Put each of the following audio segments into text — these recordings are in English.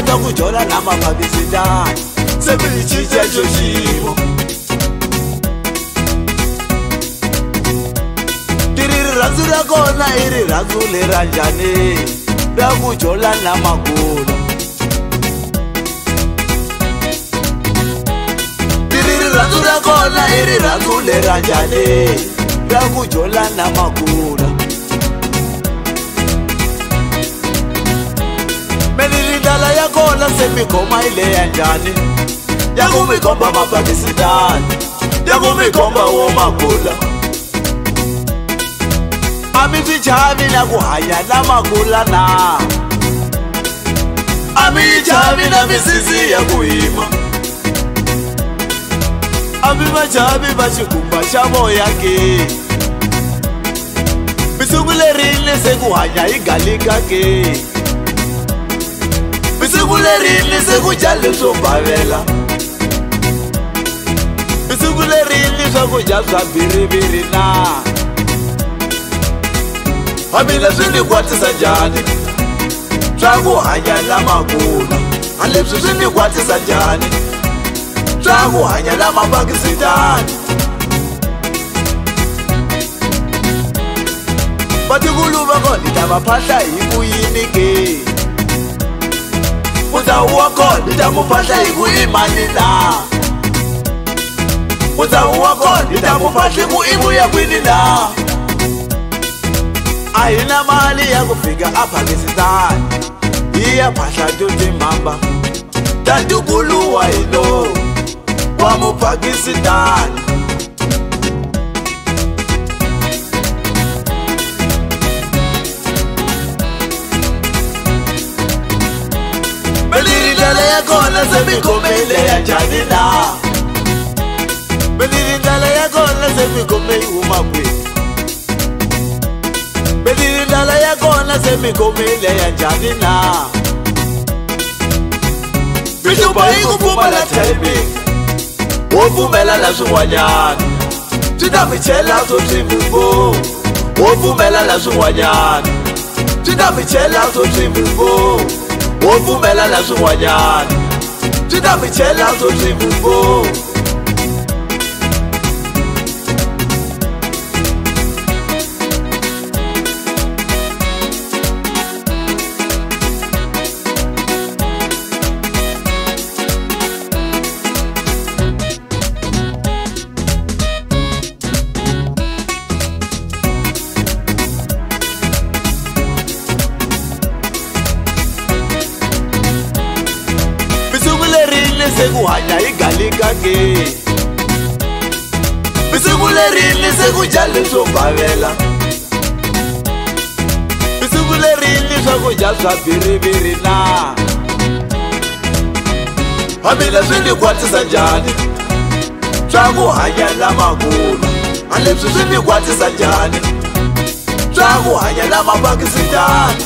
ta ku jola na maphabisitani se mi cinca xiximo rirhandzu ra kona I rirhandzu lera njhani ra ku jola na makula rirhandzu ra kona I rirhandzu lera njhani ra ku jola na makula meni ndlela ya kona se mi khoma I leya njhani ya ku mi komba maphabisitani ya ku mi komba wo makula ami swi chavi na ku hanya na makula na ami chavi na misisi ya ku yima ami va chavi va xikhumba xa voya ke mi sungulerile se ku hanya hi galika ke mi sungulerile se ku dya leswo bhavela mi sungulerile swakudya swa biriviri na hamile swi ni kwatisa njhani swa ku hanya na makula a leswi swi ni kwatisa njhani swa ku hanya na mapakisitani vatikulu va kona ta va phahla hi ku yini ke mundhawu wa kona ta mu phahla hi ku I mani na mundhawu wa kona ta mu phahla ku I vuya kwini na a hi na mali ya ku fika a Pakistan hi ya phahla to timhamba ta ntukulu wa hino wa mupakistan beliri ndlela ya kona se mi khomele ya njhani na beliri ndlela ya kona se mi khome yi huma kwini beliri ndlela ya kona se mi khomile ya njhani na mixupa yi ku pfumala timing wo pfumela na swin'wanyana swi ta mi chela swo swimbuvo wo pfumela na swin'wanyana swi ta mi chela swo swimbuvo wo pfumela na swin'wanyana swi ta mi chela swo swimbuvo se ku hanya hi galika ke mi sungulerile se ku dya leswo bhavela mi sungulerile swakudya swa biriviri na hamile swi ni kwatisa njhani swa ku hanya na makula a leswi swi ni kwatisa njhani swa ku hanya na mapakisitani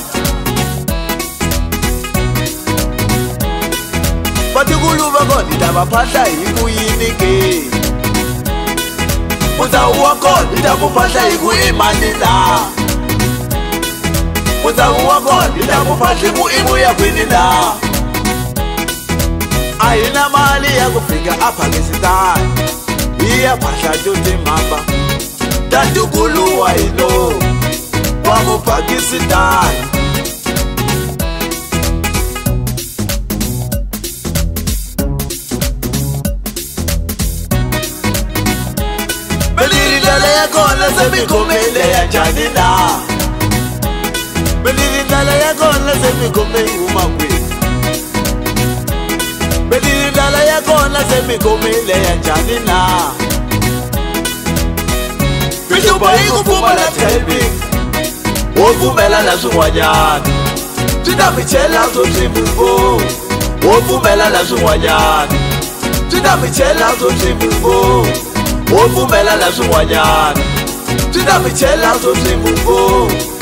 vatikulu va kona ta va phahla hi ku yini ke mundhawu wa kona ta mu phahla hi ku I mani na mundhawu wa kona ta mu phahla ku I vuya kwini na a hi na mali ya ku fika a Pakistan hi ya phahla to timhamba ta ntukulu wa hino wa mupakisitani beliri ndlela ya kona se mi khomele ya njhani na beliri ndlela ya kona se mi khome yi huma kwini beliri ndlela ya kona se mi khomele ya njhani na mixupa yi ku pfumala timing wo pfumela na swin'wanyana swi ta mi chela swo swimbuvo wo pfumela na swin'wanyana swi ta mi chela swo swimbuvo wo pfumela na swin'wanyana swi ta mi chela swo swimbuvo